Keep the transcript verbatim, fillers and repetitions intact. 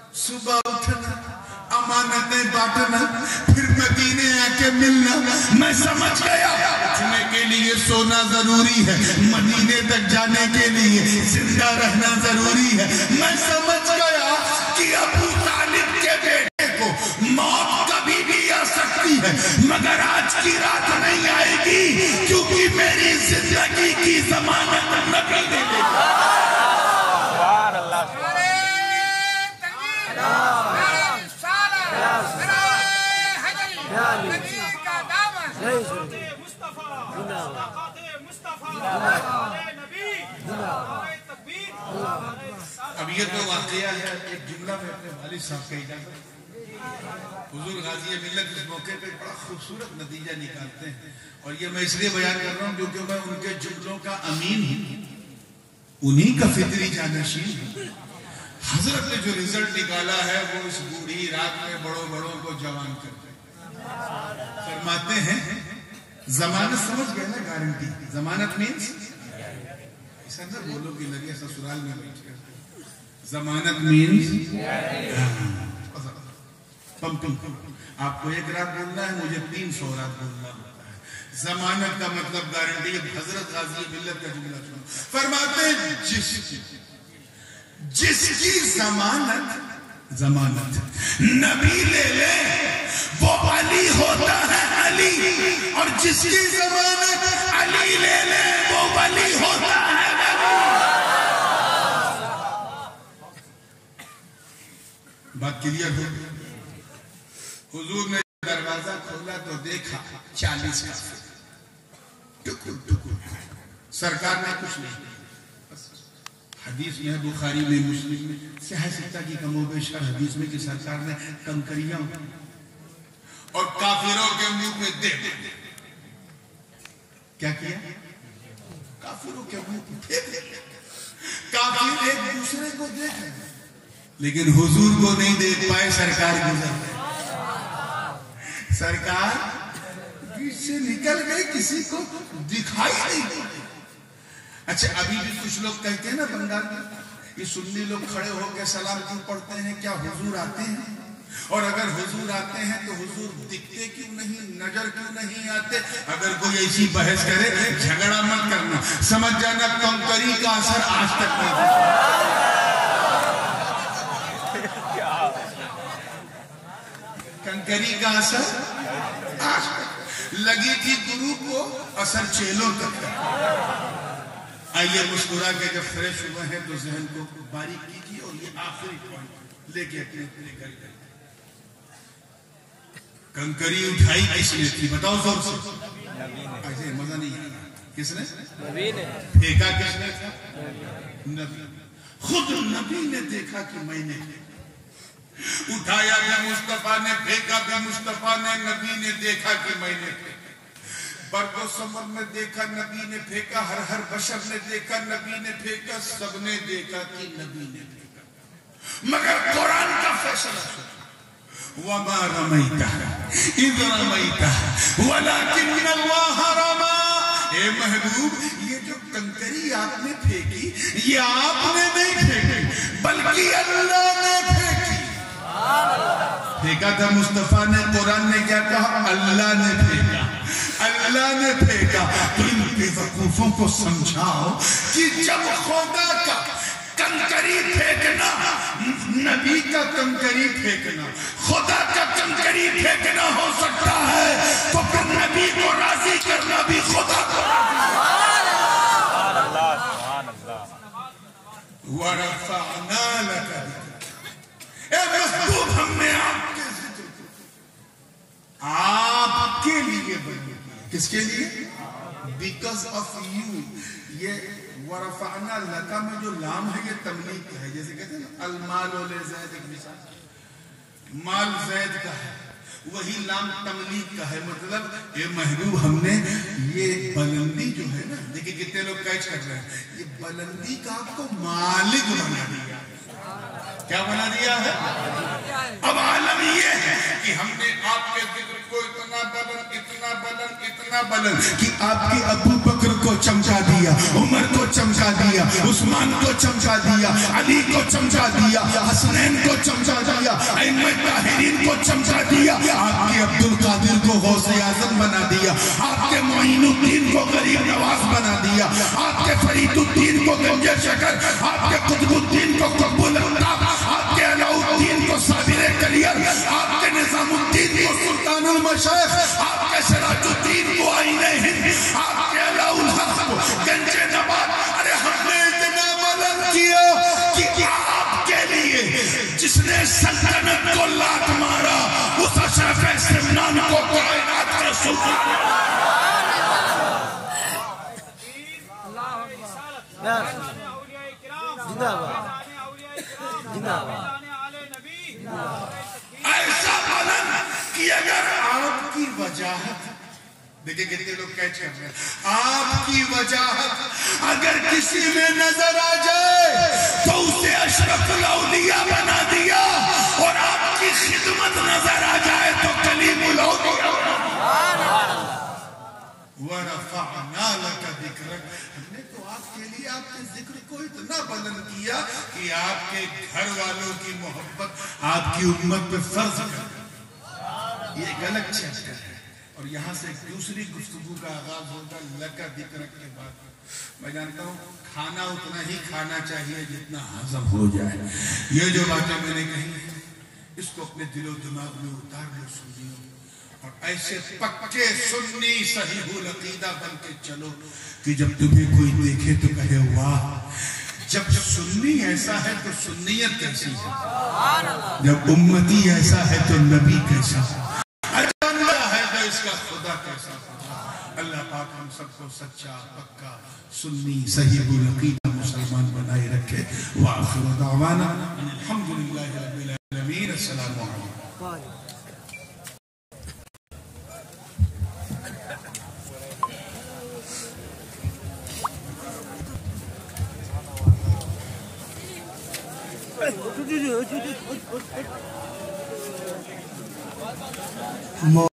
صبح اٹھنا امانتیں بانٹنا پھر مدینے آ کے ملنا. میں سمجھ گیا اٹھنے کے لیے سونا ضروری ہے, مدینے تک جانے کے لیے زندہ رہنا ضروری ہے. میں سمجھ گیا کہ ابو طالب کے بیٹے کو موت کبھی بھی آ سکتی ہے مگر آج کی رات نہیں آئے گی, کیونکہ میری زندگی کی ضمانت نبی نے دے دی. اب یہ تو واقعہ ہے, ایک جملہ میں اپنے والد صاحب کا اجازت. حضور غازی ملت اس موقع پہ بڑا خوبصورت نتیجہ نکالتے ہیں, اور یہ میں اس لیے بیان کر رہا ہوں کیونکہ میں ان کے جملوں کا امین ہوں, انہی کا فطری جانشین ہوں. حضرت نے جو رزلٹ نکالا ہے وہ اس بوڑھی رات میں بڑوں بڑوں کو جوان کرتے فرماتے ہیں. ضمانت سمجھ گئے نا, گارنٹی. ضمانت مینس ایسا نہ بولو کہ لگے سسرال میں بیٹھ کر. ضمانت مینس پمپنگ. آپ کو ایک رات بولنا ہے, مجھے تین سو رات بولنا ہوتا ہے. ضمانت کا مطلب گارنٹی. حضرت غازی ملت کا جملہ سنو, فرماتے ہیں جس جس کی ضمانت ضمانت نبی لے لے وہ علی ہوتا ہے علی, اور جس کی ضمانت علی لے لے وہ ولی ہوتا ہے ولی. بات کلیئر ہو گئی. حضور نے دروازہ کھولا تو دیکھا چالیس کا ٹکر ٹکر. سرکار نے کچھ نہیں. حدیث میں ہے بخاری میں مسلم میں صحیح ستہ کی کم و بیش حدیث میں کہ سرکار نے کنکریاں اور کافروں کے منہ پہ دے دے کیا کیا؟ کافروں کے منہ پہ دے دے. کافر ایک دوسرے کو دے دے لیکن حضور کو نہیں دے پائے. سرکار گزر گئے, سرکار بیچ سے نکل گئے, کسی کو دکھائی نہیں. اچھا ابھی بھی کچھ لوگ کہتے ہیں نا بنگال میں, یہ سنی لوگ کھڑے ہو کے سلام کیوں پڑھتے ہیں, کیا حضور آتے ہیں؟ اور اگر حضور آتے ہیں تو حضور دکھتے کیوں نہیں, نظر کیوں نہیں آتے؟ اگر کوئی ایسی بحث کرے جھگڑا مت کرنا, سمجھ جانا کنکری کا اثر آج تک نہیں ہوا. کنکری کا اثر آج تک لگی تھی گرو کو, اثر چیلوں تک. آئیے مسکرا کے جب فریش ہوئے ہیں تو ذہن کو باریک کیجیے, اور یہ آخری پوائنٹ لے کے اپنے اپنے گھر گئے. کنکری اٹھائی کس نے تھی بتاؤ زور سے؟ ایسے مزہ نہیں آیا. کس نے پھینکا؟ کس نے تھا؟ نبی. خود نبی نے دیکھا کہ میں نے اٹھایا بھی مصطفیٰ نے, پھینکا بھی مصطفیٰ نے, نبی نے دیکھا کہ میں نے پھینکا. برگ و سمر میں دیکھا نبی نے پھینکا, ہر ہر بشر نے دیکھا نبی نے پھینکا, سب نے دیکھا کہ نبی نے پھینکا. مگر قرآن کا فیصلہ سنا, وَمَا رَمَيْتَ إِذْ رَمَيْتَ وَلَكِنَّ اللَّهَ رَمَى. اے محبوب, یہ جو کنکری آپ نے پھینکی یہ آپ نے نہیں پھینکی بلکہ اللہ نے پھینکی. پھینکا تھا مصطفیٰ نے, قرآن نے کیا کہا؟ اللہ نے پھینکا, اللہ نے پھینکا. تو ان بے وقوفوں کو سمجھاؤ کہ جب خدا کا کنکری پھینکنا, نبی کا کنکری پھینکنا, خدا کا کنکری پھینکنا ہو سکتا ہے تو پھر نبی کو راضی کرنا بھی خدا کو راضی. وَرَفَعْنَا لَكَ ذِكْرَكَ. اے محبوب, ہم نے آپ کے ذکر کو آپ کے لیے بنی. کس کے لیے؟ Because of you. یہ ورفعنا لکا میں جو لام ہے یہ تملیغ کا ہے. جیسے کہتے ہیں نا المال لزید, ایک مثال, مال زید کا ہے, وہی لام تملیغ کا ہے. مطلب اے محبوب ہم نے یہ بلندی جو ہے نا, دیکھیں کتنے لوگ کیچ کر رہے ہیں, یہ بلندی کا آپ کو مالک بنا دیا. کیا بنا دیا ہے؟ اب عالم یہ ہے کہ ہم نے آپ کے ذکر کو اتنا بلند اتنا بلند اتنا بلند کہ آپ کے ابو بکر کو چمچا دیا، عمر کو چمچا دیا، عثمان کو چمچا دیا، علی کو چمچا دیا، حسنین کو چمچا دیا، ائمہ طاہرین کو چمچا دیا، آپ کے عبد القادر کو غوث اعظم بنا دیا، آپ کے معین الدین کو غریب نواز بنا دیا، آپ کے فرید الدین کو گنج شکر، آپ کے قطب الدین کو قطب الالطاف، آپ کے علاء الدین کو صابر کلیر، آپ کے نظام الدین کو سلطان المشائخ، آپ کے سراج الدین کو آئین ہند، آپ کے علاء الحق کو گنج نبات. ارے ہم نے اتنا بلند کیا کہ آپ کے لیے جس نے سلطنت کو لات مارا اس اشرف سمنان کو کائنات کا سلطان. ایسا بلند کہ اگر آپ کی وجاہت، دیکھیں کتنے لوگ کیچ کر رہے ہیں، آپ کی وجاہت اگر کسی میں نظر آ جائے تو اسے اشرف الاولیاء بنا دیا، اور آپ کی خدمت نظر آ جائے تو کلیم الاولیاء. وَرَفَعْنَا لَكَ ذِكْرَكَ. ہم نے تو آپ کے لیے آپ کے ذکر کو اتنا بلند کیا کہ آپ کے گھر والوں کی محبت آپ کی امت پہ فرض کر. یہ ایک الگ چیپٹر ہے، اور یہاں سے دوسری گفتگو کا آغاز ہوگا لَكَ ذِكْرَكَ کے بعد. میں جانتا ہوں کھانا اتنا ہی کھانا چاہیے جتنا ہضم ہو جائے. یہ جو باتیں میں نے کہی ہیں اس کو اپنے دل و دماغ میں اتار لو سنیو، اور ایسے پکے سنی صحیح العقیدہ بن کے چلو کہ جب تمہیں کوئی دیکھے تو کہے واہ. جب سنی ایسا ہے تو سنیت کیسی ہے، جب امتی ایسا ہے تو نبی کیسا ہے، اللہ ہے تو اس کا خدا کیسا ہے. اللہ پاک ہم سب کو سچا پکا سنی صحیح العقیدہ مسلمان بنائے رکھے. وآخر دعوانا الحمدللہ رب العالمین. السلام علیکم. مو